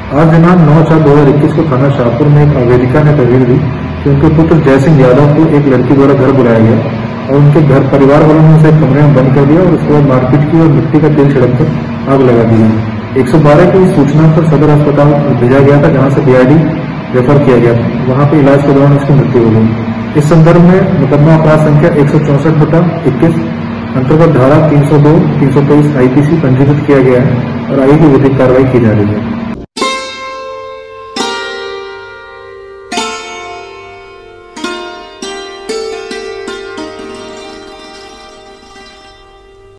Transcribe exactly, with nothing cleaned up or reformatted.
आज दिनांक नौ चार दो हजार इक्कीस को थाना शाहपुर में एक आवेदिका ने तहरीर दी कि उनके पुत्र जय सिंह यादव को एक लड़की द्वारा घर बुलाया गया और उनके घर परिवार वालों ने उसे कमरे में बंद कर दिया और उसके बाद मारपीट की और मिट्टी का तेल छिड़ककर आग लगा दी। एक सौ बारह की सूचना पर सदर अस्पताल भेजा गया था, जहां से बीआईडी रेफर किया गया था। वहां पर इलाज के दौरान उसकी मृत्यु हो गई। इस संदर्भ में मुकदमा अपराध संख्या एक सौ चौसठ बटा इक्कीस अंतर्गत धारा तीन सौ दो तीन सौ तेईस आईपीसी पंजीकृत किया गया है और आगे की विधिक कार्रवाई की जा रही है।